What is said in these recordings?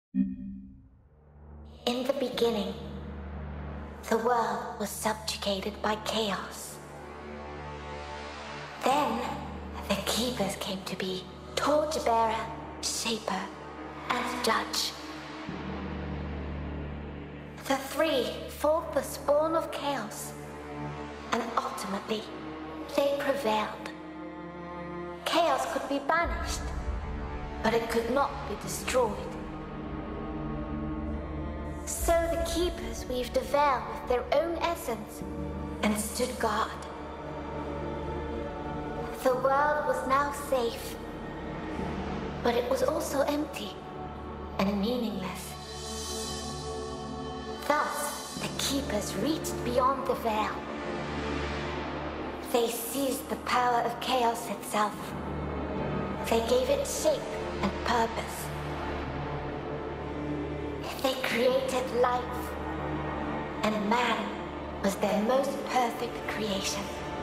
In the beginning, the world was subjugated by chaos. Then, the Keepers came to be Torchbearer, Shaper, and Judge. The three fought the spawn of chaos, and ultimately, they prevailed. Chaos could be banished, but it could not be destroyed. So the Keepers weaved a veil with their own essence and stood guard. The world was now safe, but it was also empty and meaningless. Thus, the Keepers reached beyond the veil. They seized the power of chaos itself. They gave it shape and purpose. They created life, and man was their most perfect creation.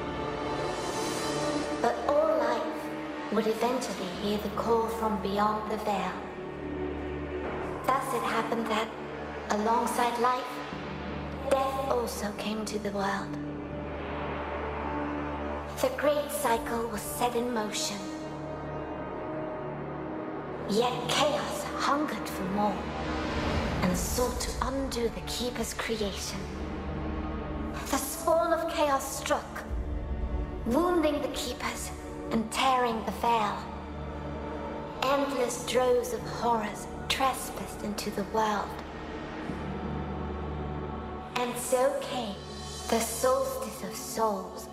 But all life would eventually hear the call from beyond the veil. Thus it happened that, alongside life, death also came to the world. The great cycle was set in motion. Yet chaos hungered for more, and sought to undo the Keeper's creation. The spawn of chaos struck, wounding the Keepers and tearing the veil. Endless droves of horrors trespassed into the world. And so came the Soulstice of Souls.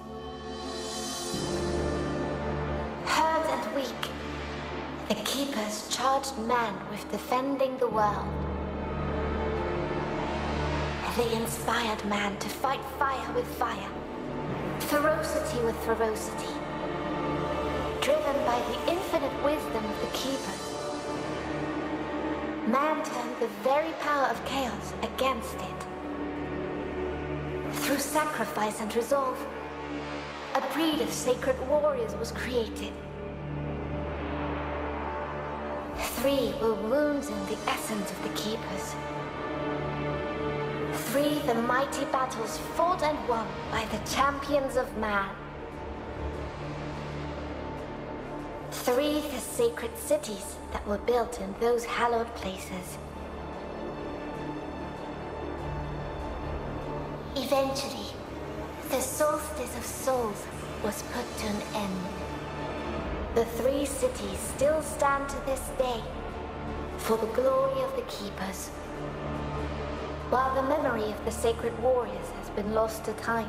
Hurt and weak, the Keepers charged man with defending the world. They inspired man to fight fire with fire, ferocity with ferocity, driven by the infinite wisdom of the Keepers. Man turned the very power of chaos against it. Through sacrifice and resolve, a breed of sacred warriors was created. 3 were wounds in the essence of the Keepers. 3 the mighty battles fought and won by the champions of man. 3 the sacred cities that were built in those hallowed places. Eventually, the Soulstice of Souls was put to an end. The 3 cities still stand to this day for the glory of the Keepers, while the memory of the sacred warriors has been lost to time.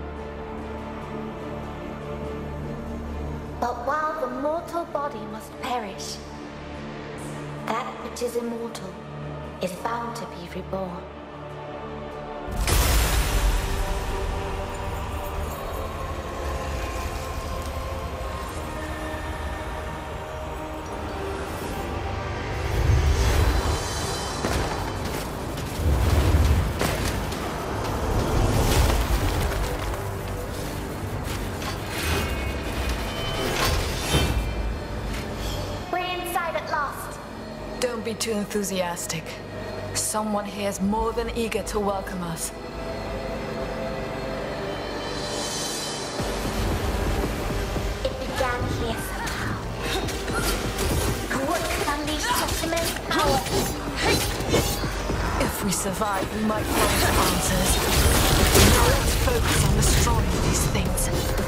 But while the mortal body must perish, that which is immortal is bound to be reborn. Don't be too enthusiastic. Someone here is more than eager to welcome us. It began here somehow. What could unleash such immense power? If we survive, we might find some answers. Now let's focus on destroying these things.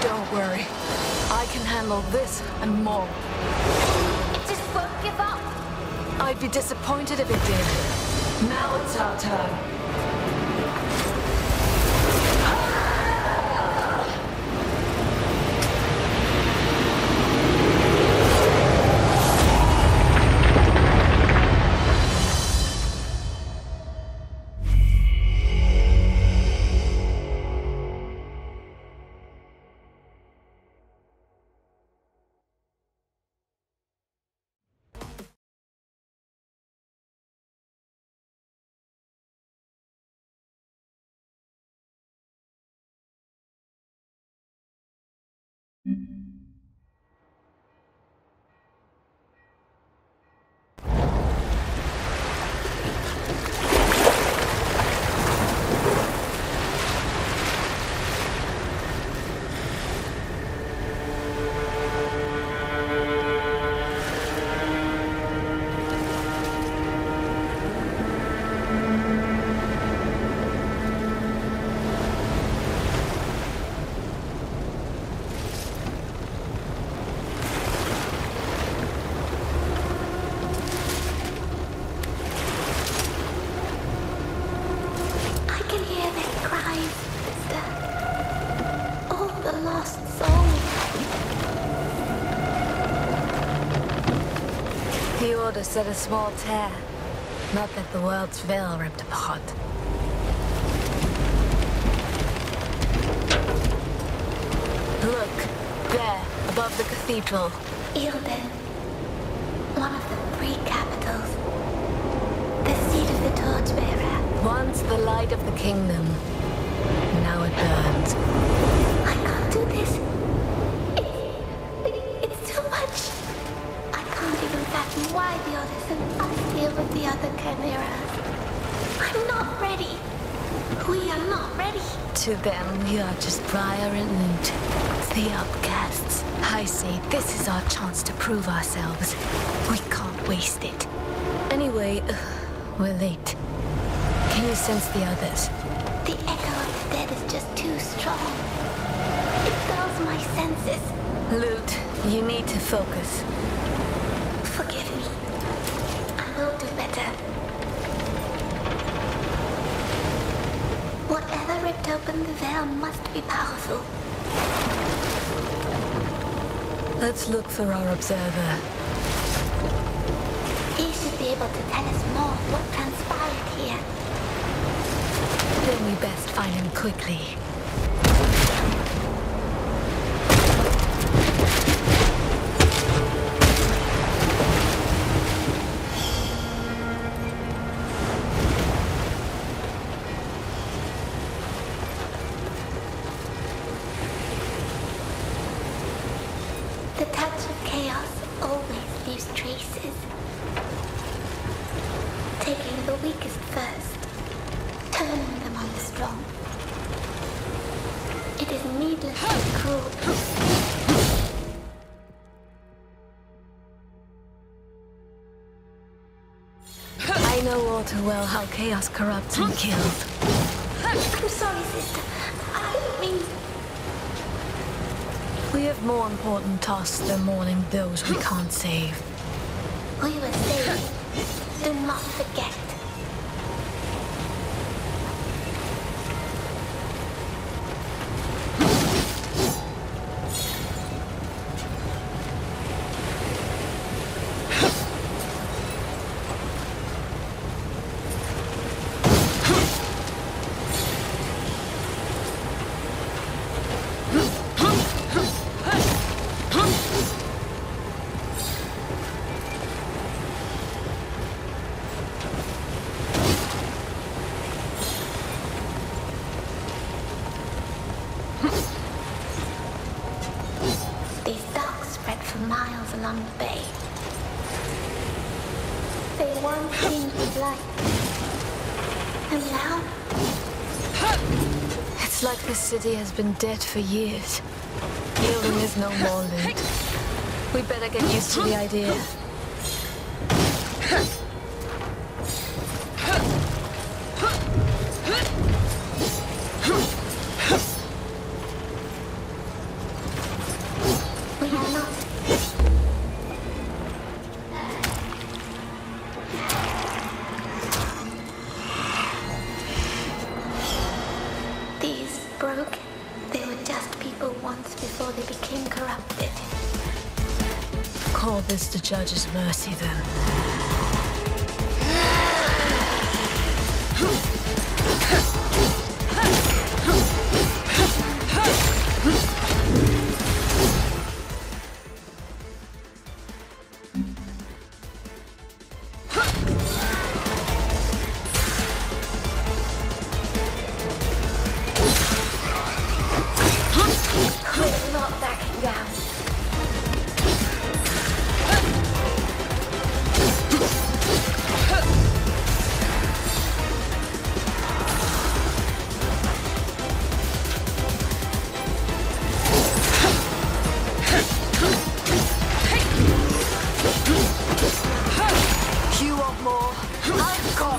Don't worry. I can handle this and more. It just won't give up. I'd be disappointed if it did. Now it's our turn. Said a small tear, not that the world's veil ripped apart. Look, there, above the cathedral. Ilden, one of the three capitals. The seat of the torchbearer. Once the light of the kingdom, now it burns. I can't do this. It's too much. I can't even fathom why the others and us deal with the other chimeras. I'm not ready. We are not ready. To them, we are just Briar and Lute, the outcasts. I say this is our chance to prove ourselves. We can't waste it. Anyway, we're late. Can you sense the others? The echo of the dead is just too strong. It dulls my senses. Lute, you need to focus. Forgive me. I will do better. Whatever ripped open the veil must be powerful. Let's look for our observer. He should be able to tell us more of what transpired here. Then we best find him quickly. The touch of chaos always leaves traces. Taking the weakest first, turning them on the strong. It is needlessly cruel. I know all too well how chaos corrupts and kills. I'm sorry, sister. I didn't mean... We have more important tasks than mourning those we can't save. We were saved. Do not forget. Along the bay. They once seemed with light. And now? It's like the city has been dead for years. Ilden is no more lit. We better get used to the idea. before they became corrupted. Call this the judge's mercy, then. We're not backing down. You want more? I've got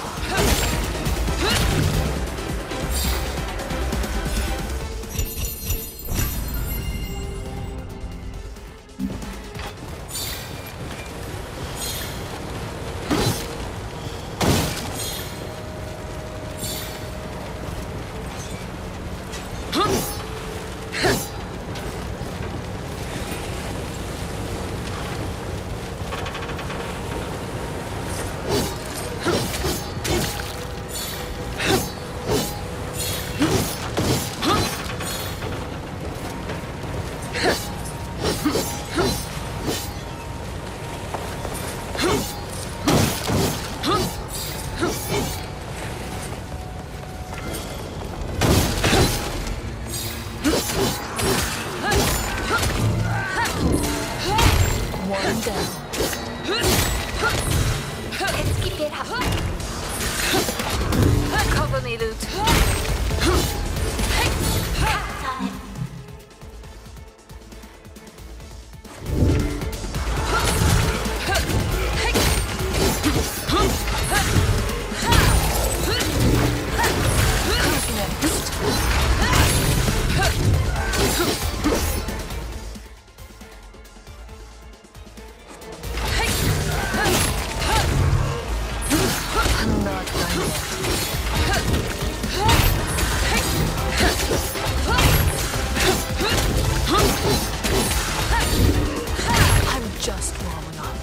one down. Let's keep it up. Cover me, Lute. Count on it. Who's next? I'm not done yet. I'm just warming up.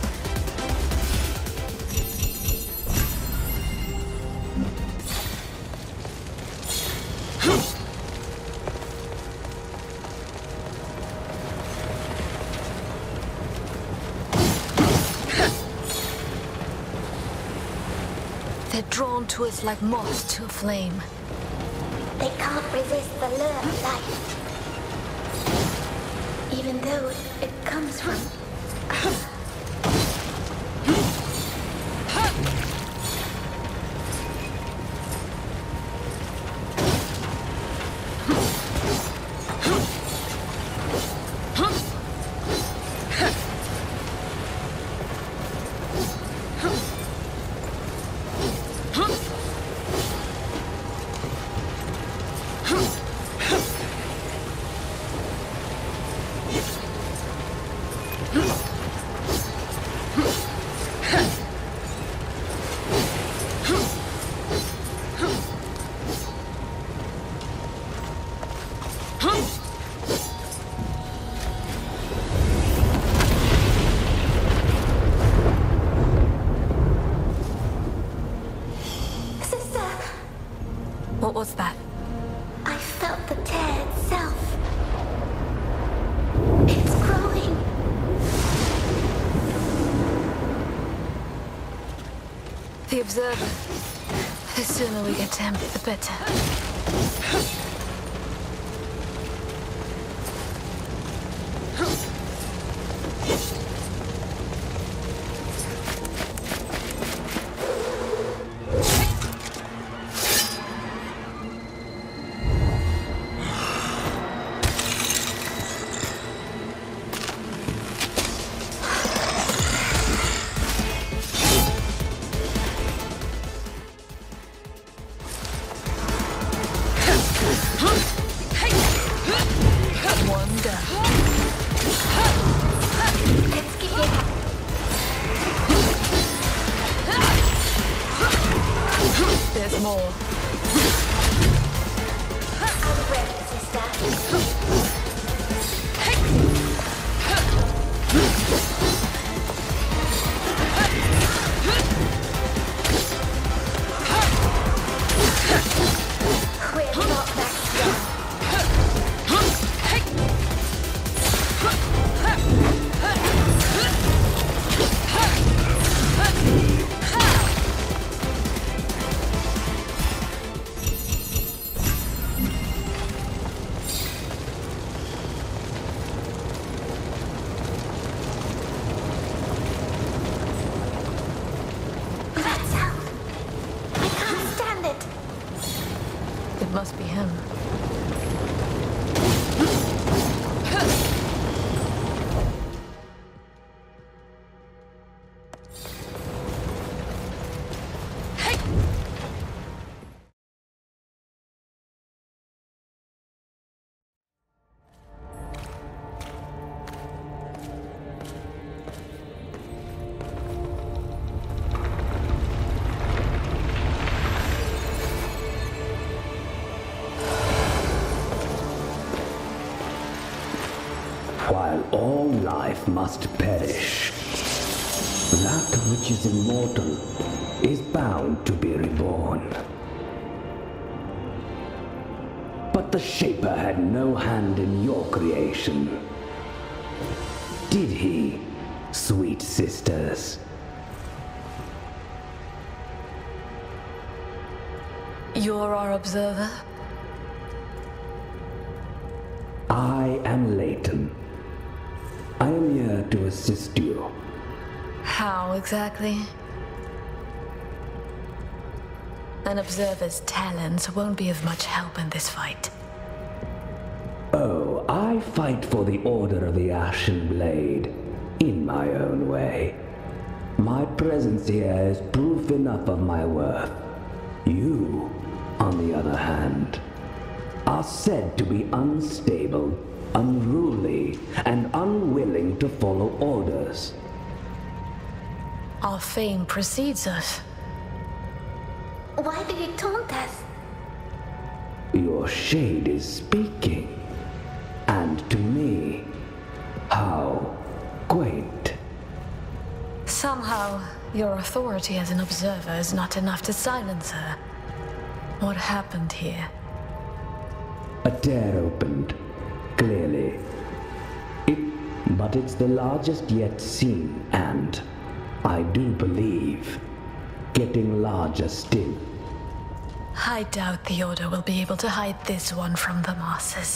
They're drawn to us like moths to a flame. They can't resist the lure of life. Even though it comes from us. What was that? I felt the tear itself. It's growing. The observer. The sooner we get to him, the better. One down. Let's keep it up. There's more. I'm ready, sister. while all life must perish, that which is immortal is bound to be reborn. But the Shaper had no hand in your creation. Did he, sweet sisters? You're our observer? I am Leighton. I am here to assist you. How exactly? An observer's talents won't be of much help in this fight. Oh, I fight for the Order of the Ashen Blade, in my own way. My presence here is proof enough of my worth. You, on the other hand, are said to be unstable, unruly, and unwilling to follow orders. Our fame precedes us. Why do you taunt us? Your shade is speaking. And to me, how quaint. Somehow, your authority as an observer is not enough to silence her. What happened here? A tear opened, clearly. But it's the largest yet seen, and, I do believe, getting larger still. I doubt the Order will be able to hide this one from the masses.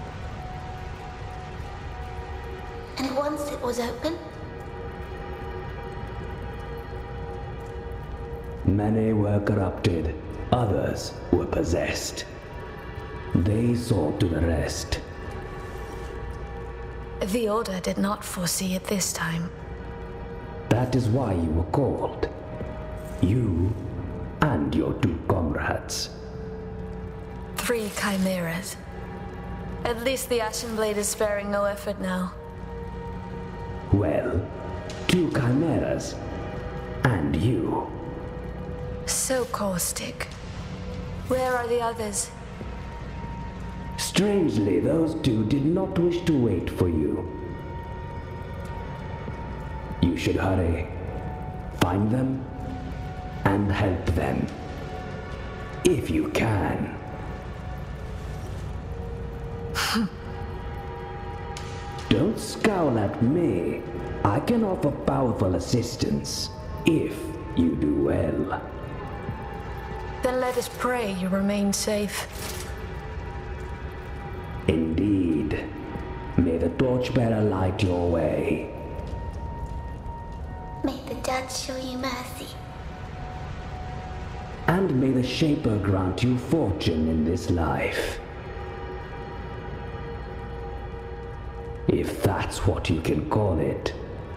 And once it was open? Many were corrupted, others were possessed. They saw to the rest. The Order did not foresee it this time. That is why you were called. You and your 2 comrades. 3 chimeras. At least the Ashen Blade is sparing no effort now. Well, 2 chimeras. And you. So caustic. Where are the others? Strangely, those 2 did not wish to wait for you. You should hurry. Find them and help them. If you can. Don't scowl at me. I can offer powerful assistance, if you do well. Then let us pray you remain safe. Indeed. May the torchbearer light your way. May the Judge show you mercy. And may the Shaper grant you fortune in this life. If that's what you can call it.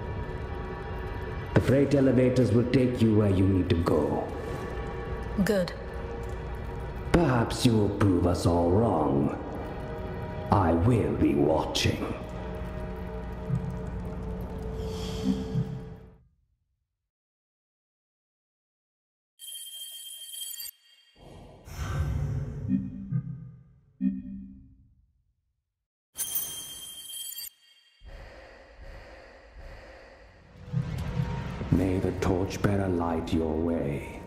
The freight elevators will take you where you need to go. Good. Perhaps you will prove us all wrong. I will be watching. May the torchbearer light your way.